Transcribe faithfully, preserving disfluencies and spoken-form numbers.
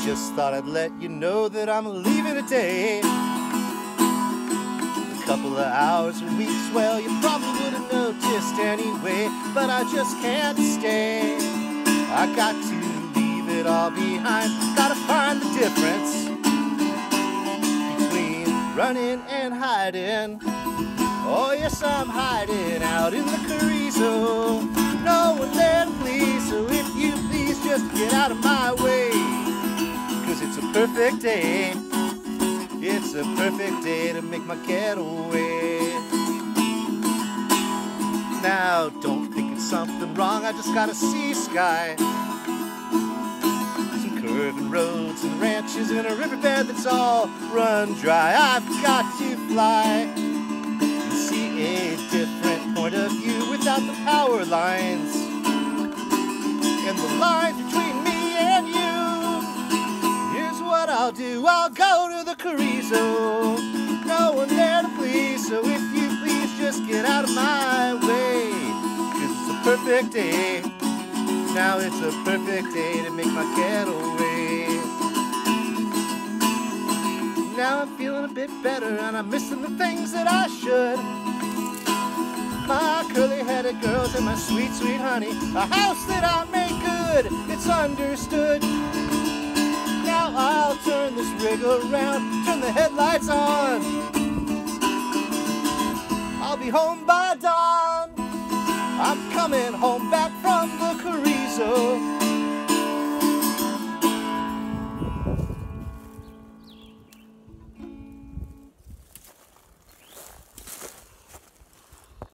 just thought I'd let you know that I'm leaving today. A couple of hours or weeks, well, you probably would have noticed anyway, but I just can't stay. I got to leave it all behind, gotta find the difference between running and hiding. Oh yes, I'm hiding out in the Carrizo, no one there to please, so if you please just get out of my way, 'cause it's a perfect day, it's a perfect day to make my getaway. Now don't think it's something wrong, I just gotta see sky, some curving roads and ranches and a riverbed that's all run dry. I've got to fly, a different point of view without the power lines and the lines between me and you. Here's what I'll do, I'll go to the Carrizo, no one there to please, so if you please just get out of my way, 'cause it's a perfect day, now it's a perfect day to make my getaway. Now I'm feeling a bit better and I'm missing the things that I should. My curly-headed girls and my sweet, sweet honey, a house that I make good, it's understood. Now I'll turn this rig around, turn the headlights on. I'll be home by dawn. I'm coming home back from the Carrizo.